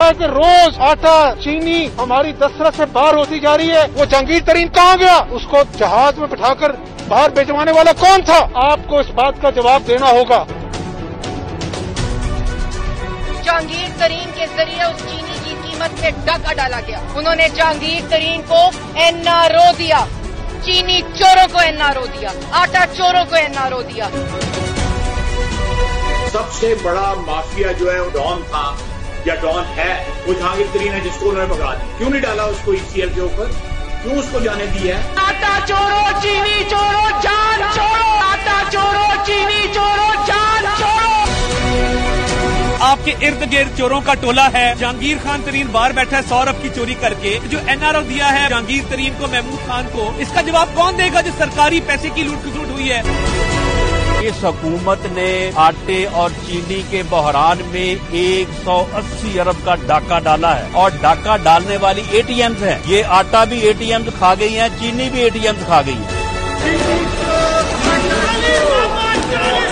कि रोज आटा चीनी हमारी दस्तरस से बाहर होती जा रही है। वो जहांगीर तरीन कहाँ गया? उसको जहाज में बिठाकर बाहर भिजवाने वाला कौन था? आपको इस बात का जवाब देना होगा। जहांगीर तरीन के जरिए उस चीनी की कीमत में डाका डाला गया। उन्होंने जहांगीर तरीन को एनआरओ दिया, चीनी चोरों को एनआरओ दिया, आटा चोरों को एनआरओ दिया। सबसे बड़ा माफिया जो है वो डॉन था या डॉन है, वो जहांगीर तरीन है, जिसको उन्होंने भगा दिया। क्यों नहीं डाला उसको ईसीएल के ऊपर? क्यों उसको जाने दी है? आटा चोरो, चीनी चोरो, जान चोरो। आटा चोरो, चीनी चोरो, जान चोरो। आपके इर्द गिर्द चोरों का टोला है। जहांगीर खान तरीन बाहर बैठा है 100 अरब की चोरी करके। जो एनआरओ दिया है जहांगीर तरीन को, महमूद खान को, इसका जवाब कौन देगा जो सरकारी पैसे की लूट खसूट हुई है? इस हुकूमत ने आटे और चीनी के बहरान में 180 अरब का डाका डाला है और डाका डालने वाली एटीएम्स हैं। ये आटा भी एटीएम्स खा गई हैं, चीनी भी एटीएम्स खा गई है।